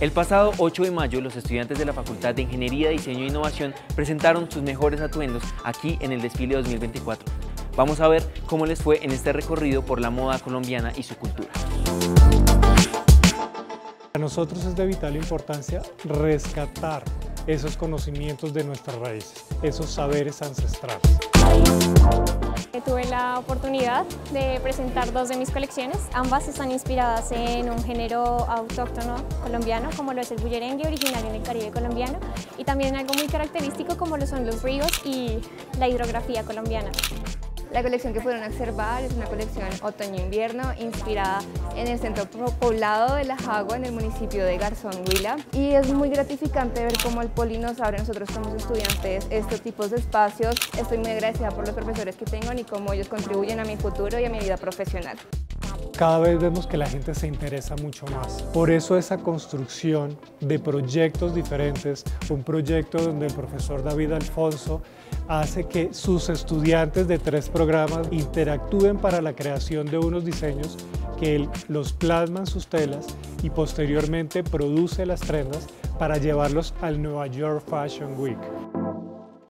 El pasado 8 de mayo, los estudiantes de la Facultad de Ingeniería, Diseño e Innovación presentaron sus mejores atuendos aquí en el desfile 2024. Vamos a ver cómo les fue en este recorrido por la moda colombiana y su cultura. Para nosotros es de vital importancia rescatar esos conocimientos de nuestras raíces, esos saberes ancestrales. Tuve la oportunidad de presentar dos de mis colecciones. Ambas están inspiradas en un género autóctono colombiano, como lo es el bullerengue, originario en el Caribe colombiano, y también algo muy característico como lo son los ríos y la hidrografía colombiana. La colección que pudieron observar es una colección otoño-invierno inspirada en el centro poblado de La Jagua, en el municipio de Garzón, Huila. Y es muy gratificante ver cómo el Poli nos abre a nosotros como estudiantes estos tipos de espacios. Estoy muy agradecida por los profesores que tengo y cómo ellos contribuyen a mi futuro y a mi vida profesional. Cada vez vemos que la gente se interesa mucho más. Por eso esa construcción de proyectos diferentes, un proyecto donde el profesor David Alfonso hace que sus estudiantes de 3 programas interactúen para la creación de unos diseños que él los plasma en sus telas y posteriormente produce las prendas para llevarlos al Nueva York Fashion Week.